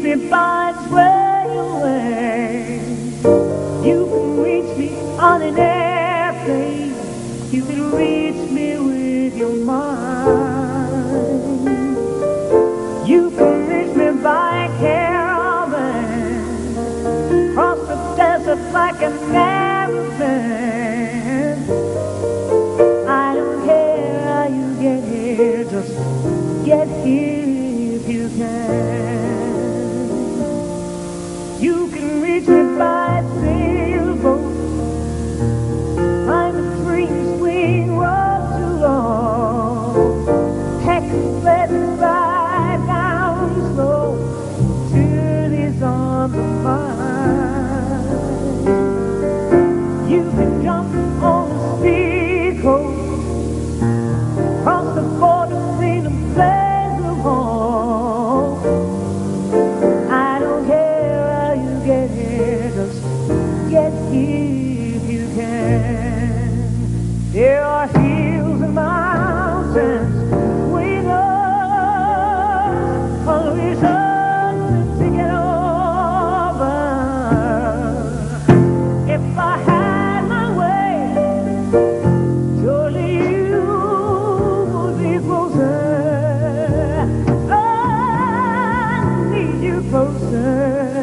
me by sway away. You can reach me on an airplane. You can reach me with your mind. You can reach me by caravan. Cross the desert like a caravan. I don't care how you get here, just get here if you can. You can reach me by sailboat. Climb the free swing road too long. Heck, let me ride down slow to these arms of mine. You can jump on the speed coast, cross the border, freedom, place of home. I don't care how you get here, just get here if you can. There are hills and mountains waiting us on the vision to get over. If I had my way, surely you would be closer. I need you closer.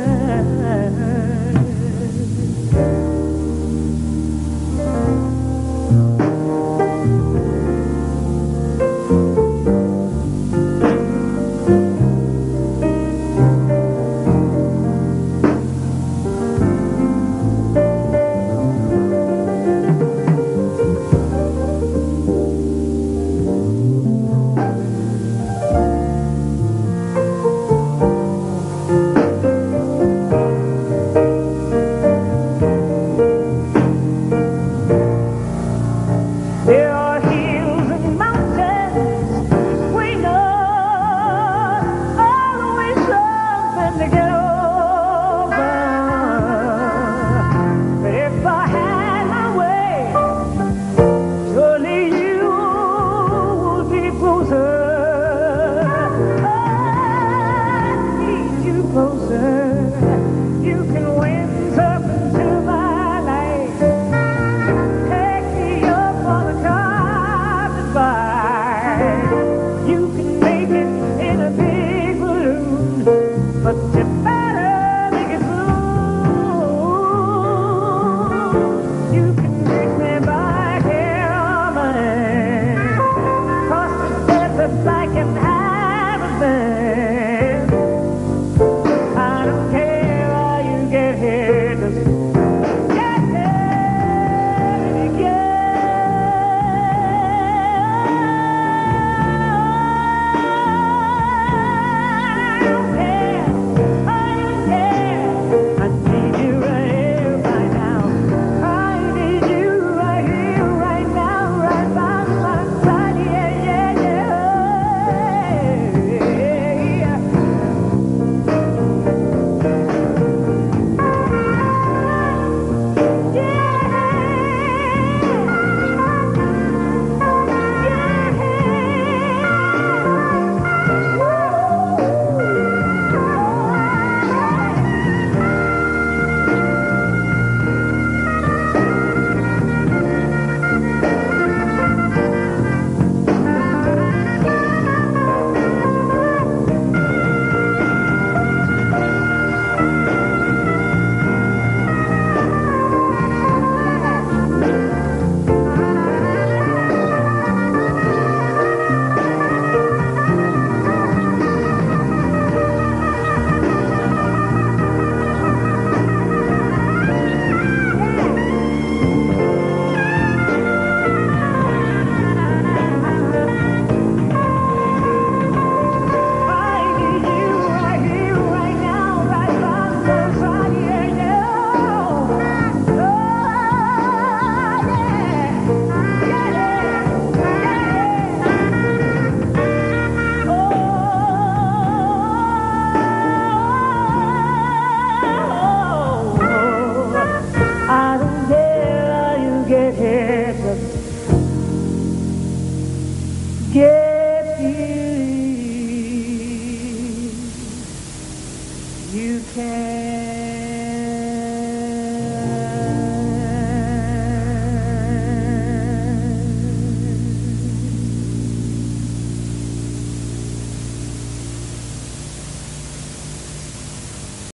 There are hills and mountains between us, always something to get over. But if I had my way, surely you would be closer. I need you closer. You can windsurf into my life. Take me up on a carpet ride. You can make it in a big balloon, but you better make it soon. You can reach me by caravan, cross the desert like an Arabian. I don't care how you get here, just get here if you can. I don't care, I don't care. I need you right here, right now. I need you right here, right now, right by my side. Yeah, yeah, yeah. care.